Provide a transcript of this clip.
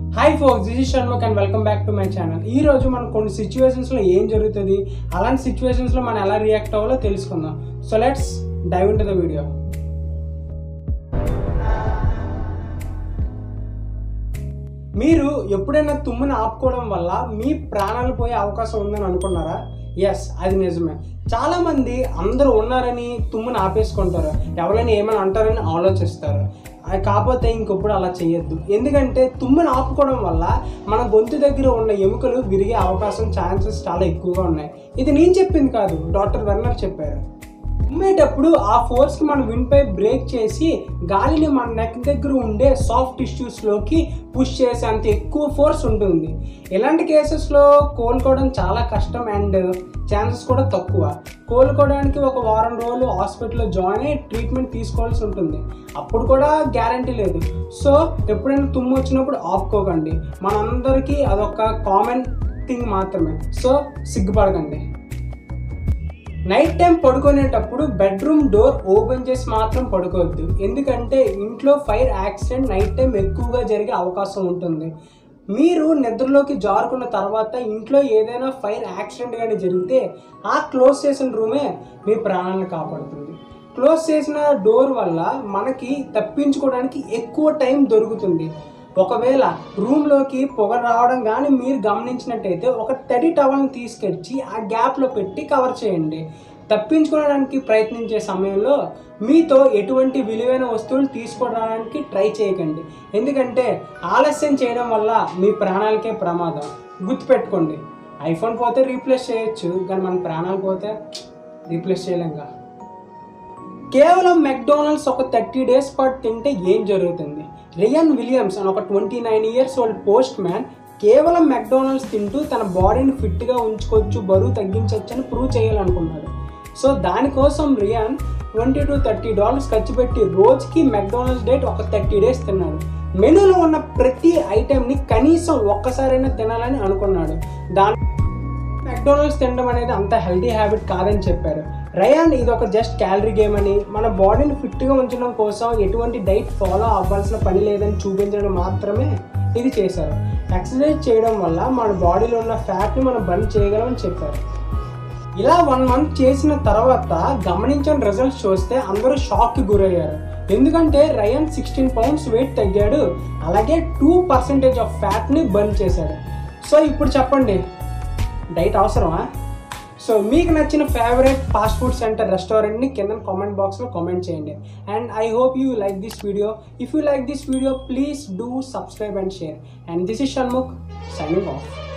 Hi folks, this is Shanmukh and welcome back to my channel. ఈ రోజు మనం కొన్ని సిచ్యువేషన్స్లో ఏం జరుగుతుంది, అలాంటి సిచ్యువేషన్స్లో మనం ఎలా రియాక్ట్ అవ్వాలో తెలుసుకుందాం. So let's dive into the video. మీరు ఎప్పుడైనా తుమ్ముని ఆపుకోవడం వల్ల మీ ప్రాణాలు పోయే అవకాశం ఉందని అనుకున్నారా? ఎస్, అది నిజమే. చాలామంది అందరూ ఉన్నారని తుమ్ముని ఆపేసుకుంటారు, ఎవరైనా ఏమైనా అంటారని ఆలోచిస్తారు. కాకపోతే ఇంకొప్పుడు అలా చేయొద్దు. ఎందుకంటే తుమ్ముని ఆపుకోవడం వల్ల మన గొంతు దగ్గర ఉన్న ఎముకలు విరిగే అవకాశం ఛాన్సెస్ చాలా ఎక్కువగా ఉన్నాయి. ఇది నేను చెప్పింది కాదు, డాక్టర్ వెర్నర్ చెప్పారు. తుమ్మేటప్పుడు ఆ ఫోర్స్కి మన విండ్పై బ్రేక్ చేసి గాలిని మన నెక్ దగ్గర ఉండే సాఫ్ట్ టిష్యూస్లోకి పుష్ చేసేంత ఎక్కువ ఫోర్స్ ఉంటుంది. ఇలాంటి కేసెస్లో కోలుకోవడం చాలా కష్టం అండ్ ఛాన్సెస్ కూడా తక్కువ. కోలుకోవడానికి ఒక వారం రోజులు హాస్పిటల్లో జాయిన్ అయ్యి ట్రీట్మెంట్ తీసుకోవాల్సి ఉంటుంది. అప్పుడు కూడా గ్యారంటీ లేదు. సో ఎప్పుడైనా తుమ్ము వచ్చినప్పుడు ఆపుకోకండి. మనందరికీ అదొక కామన్ థింగ్ మాత్రమే. సో సిగ్గుపడకండి. నైట్ టైం పడుకునేటప్పుడు బెడ్రూమ్ డోర్ ఓపెన్ చేసి మాత్రం పడుకోవద్దు. ఎందుకంటే ఇంట్లో ఫైర్ యాక్సిడెంట్ నైట్ టైం ఎక్కువగా జరిగే అవకాశం ఉంటుంది. మీరు నిద్రలోకి జారుకున్న తర్వాత ఇంట్లో ఏదైనా ఫైర్ యాక్సిడెంట్ కానీ జరిగితే ఆ క్లోజ్ చేసిన రూమే మీ ప్రాణాలను కాపాడుతుంది. క్లోజ్ చేసిన డోర్ వల్ల మనకి తప్పించుకోవడానికి ఎక్కువ టైం దొరుకుతుంది. ఒకవేళ రూమ్లోకి పొగ రావడం కానీ మీరు గమనించినట్టయితే ఒక తడి టవల్ని తీసుకొచ్చి ఆ గ్యాప్లో పెట్టి కవర్ చేయండి. తప్పించుకోవడానికి ప్రయత్నించే సమయంలో మీతో ఎటువంటి విలువైన వస్తువులు తీసుకోవడానికి ట్రై చేయకండి. ఎందుకంటే ఆలస్యం చేయడం వల్ల మీ ప్రాణాలకే ప్రమాదం. గుర్తుపెట్టుకోండి, ఐఫోన్ పోతే రీప్లేస్ చేయొచ్చు, కానీ మన ప్రాణాలు పోతే రీప్లేస్ చేయలేంగా. కేవలం మెక్డొనాల్డ్స్ ఒక 30 days పాటు తింటే ఏం జరుగుతుంది? రియన్ విలియమ్స్ అని ఒక 29 years old పోస్ట్ మ్యాన్ కేవలం మెక్డొనాల్డ్స్ తింటూ తన బాడీని ఫిట్గా ఉంచుకోవచ్చు, బరువు తగ్గించవచ్చు అని ప్రూవ్ చేయాలనుకున్నాడు. సో దానికోసం రియాన్ $20 to $30 ఖర్చు పెట్టి రోజుకి మెక్డొనాల్డ్స్ డైట్ ఒక 30 days తిన్నాడు. మెనూలో ఉన్న ప్రతి ఐటెంని కనీసం ఒక్కసారైనా తినాలని అనుకున్నాడు. మెక్డొనాల్డ్స్ తినడం అనేది అంత హెల్తీ హ్యాబిట్ కాదని చెప్పారు. రయాన్ ఇది ఒక జస్ట్ క్యాలరీ గేమ్ అని, మన బాడీని ఫిట్గా ఉంచడం కోసం ఎటువంటి డైట్ ఫాలో అవ్వాల్సిన పని లేదని చూపించడం మాత్రమే ఇది చేశారు. ఎక్సర్సైజ్ చేయడం వల్ల మన బాడీలో ఉన్న ఫ్యాట్ని మనం బర్న్ చేయగలమని చెప్పారు. ఇలా 1 month చేసిన తర్వాత గమనించిన రిజల్ట్స్ చూస్తే అందరూ షాక్కి గురయ్యారు. ఎందుకంటే రయాన్ 16 pounds వెయిట్ తగ్గాడు, అలాగే 2% ఆఫ్ ఫ్యాట్ని బర్న్ చేశాడు. సో ఇప్పుడు చెప్పండి, డైట్ అవసరమా? సో మీకు నచ్చిన ఫేవరెట్ ఫాస్ట్ ఫుడ్ సెంటర్ రెస్టారెంట్ని కింద కామెంట్ బాక్స్లో కామెంట్ చేయండి. And I hope you like this video. If you like this video, please do subscribe and share. And this is Shanmukh signing of.